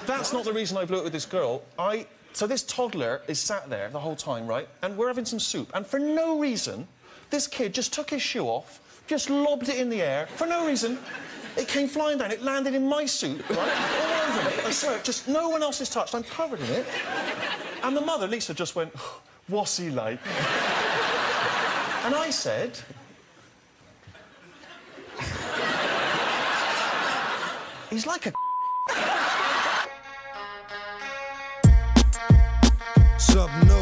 That's not the reason I blew it with this girl. So this toddler is sat there the whole time, right? And we're having some soup, and for no reason, this kid just took his shoe off, just lobbed it in the air, for no reason. It came flying down, it landed in my soup, right? All over me. I swear, just no one else is touched, I'm covered in it. And the mother, Lisa, just went, what's he like? And I said... he's like a... Something